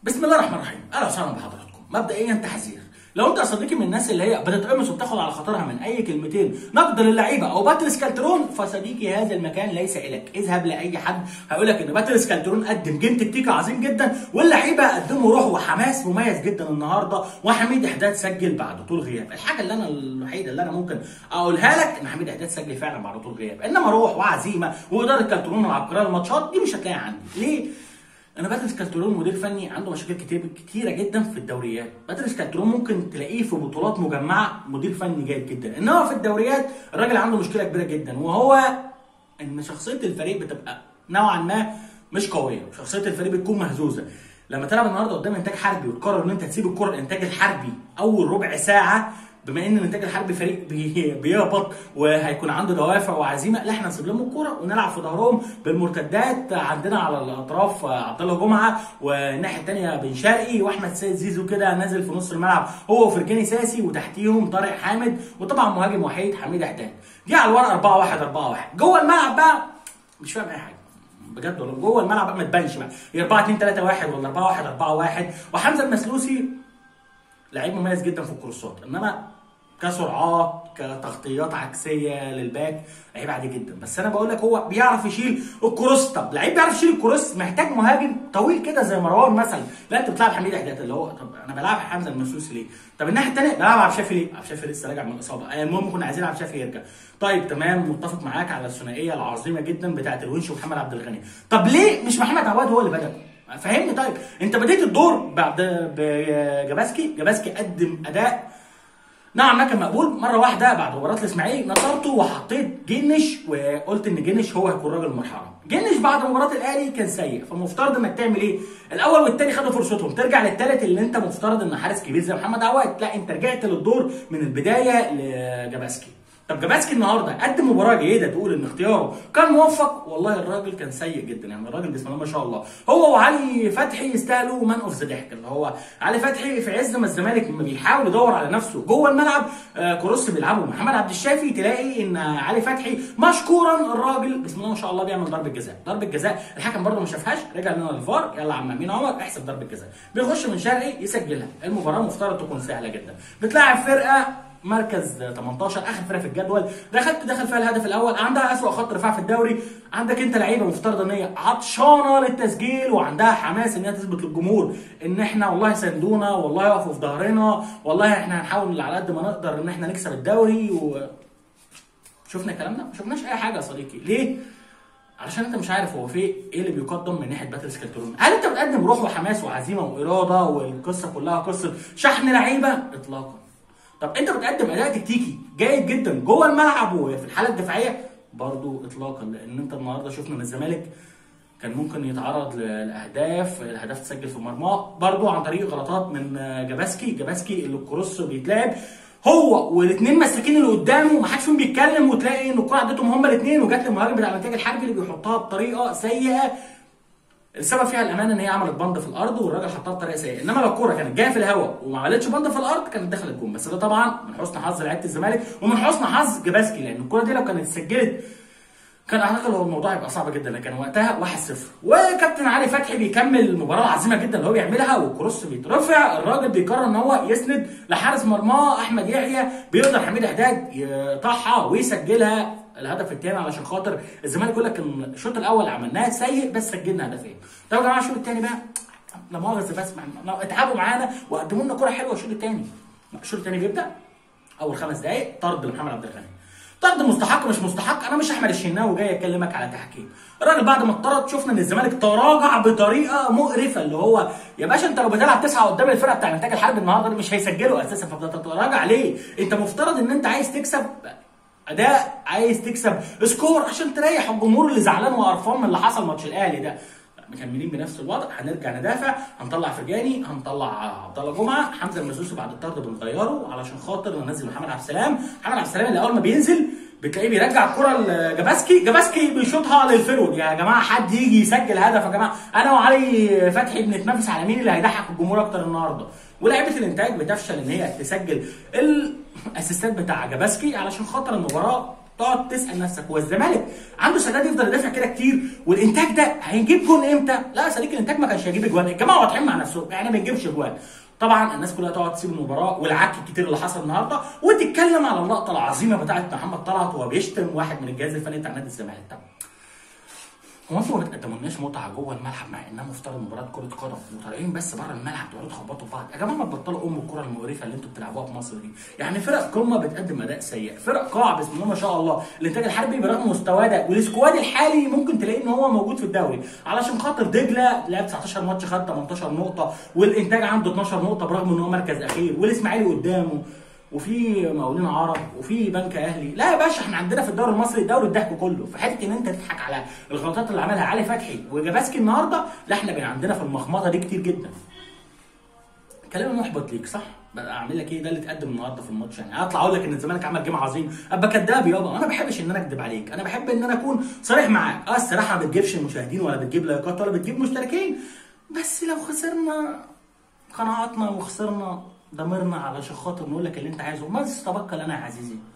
بسم الله الرحمن الرحيم، اهلا وسهلا بحضراتكم. مبدئيا تحذير، لو انت يا صديقي من الناس اللي هي بتتقمص وبتاخد على خاطرها من اي كلمتين نقد للعيبه او باتريس كالترون، فصديقي هذا المكان ليس الك. اذهب لاي حد هيقول لك ان باتريس كالترون قدم جيم تكتيكي عظيم جدا واللعيبه قدموا روح وحماس مميز جدا النهارده، وحميد حداد سجل بعد طول غياب. الحاجه اللي انا الوحيده اللي انا ممكن اقولها لك ان حميد حداد سجل فعلا بعد طول غياب، انما روح وعزيمه واداره كالترون وعبقريه الماتشات دي مش هتلاقيها عندي. ليه؟ انا باتريس كالترون مدير فني عنده مشاكل كتيره جدا في الدوريات. باتريس كالترون ممكن تلاقيه في بطولات مجمعه مدير فني جيد جدا، انما في الدوريات الراجل عنده مشكله كبيره جدا، وهو ان شخصيه الفريق بتبقى نوعا ما مش قويه، شخصيه الفريق بتكون مهزوزه. لما تلعب النهارده قدام انتاج حربي وتقرر ان انت تسيب الكره الانتاج الحربي اول ربع ساعه، بما ان الانتاج الحربي فريق بيهبط وهيكون عنده دوافع وعزيمه، لا احنا نسيب لهم الكوره ونلعب في ظهرهم بالمرتدات. عندنا على الاطراف عبد الله جمعه، والناحيه الثانيه بن شرقي واحمد سيد زيزو كده نازل في نص الملعب هو وفرجاني ساسي، وتحتيهم طارق حامد، وطبعا مهاجم وحيد حميد حداد. جه على الورق 4-1 جوه الملعب بقى مش فاهم اي حاجه بجد والله. جوه الملعب بقى ما تبانش بقى هي 4-2-3-1 ولا 4-1-4-1. وحمزه المسلوسي لعيب مميز جدا في الكروسات، انما كسرعات كتغطيات عكسيه للباك لعيب عادي جدا. بس انا بقول لك هو بيعرف يشيل الكروس. طب لعيب بيعرف يشيل الكروس محتاج مهاجم طويل كده زي مروان مثلا. لا انت بتلعب حميد حداد اللي هو، طب انا بلعب حمزه المسلوسي ليه؟ طب الناحيه الثانيه بلعب عبد الشافي ليه؟ عبد الشافي لسه راجع من الاصابه، المهم كنا عايزين عبد الشافي يرجع. طيب تمام، متفق معاك على الثنائيه العظيمه جدا بتاعه الونش ومحمد عبد الغني. طب ليه مش محمد عواد هو اللي بدا؟ فهمني. طيب انت بديت الدور بعد جباسكي قدم اداء نعم ما كان مقبول. مره واحده بعد مباراه الاسماعيلي نطرته وحطيت جنش وقلت ان جنش هو هيكون راجل المرحله. جنش بعد مباراه الاهلي كان سيء، فمفترض انك تعمل ايه؟ الاول والثاني خدوا فرصتهم، ترجع للثالث اللي انت مفترض ان حارس كبير زي محمد عواد. لا انت رجعت للدور من البدايه لجباسكي. طب جباسكي النهارده قدم مباراه جيده تقول ان اختياره كان موفق؟ والله الراجل كان سيء جدا. يعني الراجل بسم الله ما شاء الله هو وعلي فتحي يستاهلوا مان اوف ذا ضحك. اللي هو علي فتحي في عز ما الزمالك بيحاول يدور على نفسه جوه الملعب كروس بيلعبه محمد عبد الشافي، تلاقي ان علي فتحي مشكورا الراجل بسم الله ما شاء الله بيعمل ضربه جزاء. ضربه جزاء الحكم برده ما شافهاش، رجع لنا للفار، يلا يا عم امين عمر احسب ضربه جزاء. بيخش من شرقي يسجلها. المباراه مفترض تكون سهله جدا. بتلاعب فرقه مركز 18 اخر فرقه في الجدول، دخل فيها الهدف الاول، عندها اسوأ خط دفاع في الدوري. عندك انت لعيبه مفترض ان هي عطشانه للتسجيل وعندها حماس ان هي تثبت للجمهور ان احنا والله ساندونا، والله يقفوا في ظهرنا، والله احنا هنحاول على قد ما نقدر ان احنا نكسب الدوري. شفنا الكلام ده؟ ما شفناش اي حاجه يا صديقي. ليه؟ علشان انت مش عارف هو في ايه اللي بيقدم من ناحيه باتريس كالترون. هل انت بتقدم روح وحماس وعزيمه واراده والقصه كلها قصه شحن لعيبه؟ اطلاقا. طب انت بتقدم اداء تكتيكي جيد جدا جوه الملعب وفي الحاله الدفاعيه؟ برضو اطلاقا. لان انت النهارده شفنا ان الزمالك كان ممكن يتعرض للاهداف، الاهداف تسجل في مرماه برضو عن طريق غلطات من جباسكي اللي الكروس بيتلعب هو والاثنين مساكين اللي قدامه ما حدش فيهم بيتكلم، وتلاقي ان الكره عدتهم هما الاثنين وجات للمهاجم بتاع الانتاج الحربي اللي بيحطها بطريقه سيئه. السبب فيها الامانه ان هي عملت بند في الارض والراجل حطها بطريقه سيئه، انما لو الكوره كانت جايه في الهواء وما عملتش بند في الارض كانت دخلت جون. بس ده طبعا من حسن حظ لعيبه الزمالك ومن حسن حظ جباسكي، لان الكوره دي لو كانت اتسجلت كان اعتقد الموضوع هيبقى صعب جدا. لكن وقتها 1-0 وكابتن علي فتحي بيكمل المباراه العظيمه جدا اللي هو بيعملها، والكروس بيترفع، الراجل بيقرر ان هو يسند لحارس مرماه احمد يحيى، بيقدر حميد حداد يقطعها ويسجلها الهدف الثاني. علشان خاطر الزمالك يقول لك ان الشوط الاول عملناه سيء بس سجلنا هدفين. طب يا جماعه الشوط الثاني بقى لا مؤاخذه بس اتعبوا معانا وقدموا لنا كوره حلوه. الشوط الثاني بيبدا اول 5 دقائق طرد لمحمد عبد الغني. طرد مستحق مش مستحق، انا مش احمد الشناوي جاي اكلمك على تحكيم. الراجل بعد ما اتطرد شفنا ان الزمالك تراجع بطريقه مقرفه. اللي هو يا باشا انت لو بتلعب 9 قدام الفرقه بتاع الانتاج الحربي النهارده مش هيسجلوا اساسا، فبتتراجع ليه؟ انت مفترض ان انت عايز تكسب اداء، عايز تكسب سكور عشان تريح الجمهور اللي زعلان وقرفان من اللي حصل ماتش الاهلي ده. مكملين بنفس الوضع، هنرجع ندافع، هنطلع فرجاني، هنطلع عبد الله جمعه، حمزه المسلوسي بعد الطرد بنغيره علشان خاطر ننزل محمد عبد السلام. اللي اول ما بينزل بتلاقيه بيرجع الكره لجباسكي بيشوطها للفرود. يا جماعه حد يجي يسجل هدف يا جماعه. انا وعلي فتحي بنتنافس على مين اللي هيضحك الجمهور اكتر النهارده، ولاعيبه الانتاج بتفشل ان هي تسجل الاسيستات بتاع جباسكي علشان خاطر المباراه تقعد تسال نفسك هو الزمالك عنده سداد يفضل يدافع كده كتير والانتاج ده هيجيب جون امتى؟ لا يا صديقي الانتاج ما كانش هيجيب اجوان، الجماعه واضحين مع نفسهم احنا ما بنجيبش اجوان. طبعا الناس كلها تقعد تسيب المباراه والعك الكتير اللي حصل النهارده وتتكلم على اللقطه العظيمه بتاعت محمد طلعت وهو بيشتم واحد من الجهاز الفني بتاع نادي الزمالك. طب هو انتوا ما بتقدمولناش متعه جوه الملعب مع انها مفترض مباراه كره قدم وطالعين بس بره الملعب تقعدوا تخبطوا في بعض؟ يا جماعه ما تبطلوا الكره المقرفه اللي انتوا بتلعبوها في مصر دي، يعني فرق قمه بتقدم اداء سيء، فرق قاع بسم الله ما شاء الله، الانتاج الحربي برغم مستواه ده والسكواد الحالي ممكن تلاقي ان هو موجود في الدوري علشان خاطر دجله لعب 19 ماتش خد 18 نقطه والانتاج عنده 12 نقطه برغم ان هو مركز اخير والاسماعيلي قدامه وفي مقاولين عرب وفي بنك اهلي. لا يا باشا احنا عندنا في الدوري المصري الدوري الضحك كله، في حته ان انت تضحك على الغلطات اللي عملها علي فتحي وجاباسكي النهارده، لا احنا بقى عندنا في المخمطه دي كتير جدا. كلام محبط ليك صح؟ بقى اعمل لك ايه؟ ده اللي اتقدم النهارده في الماتش، يعني اطلع اقول لك ان الزمالك عمل جيم عظيم ابقى كداب يابا؟ انا ما بحبش ان انا اكدب عليك، انا بحب ان انا اكون صريح معاك. الصراحه ما بتجيبش مشاهدين ولا بتجيب لايكات ولا بتجيب مشتركين، بس لو خسرنا قناعاتنا وخسرنا ضميرنا علشان خاطر نقول لك اللي انت عايزه، ما تستبقى لنا يا عزيزي.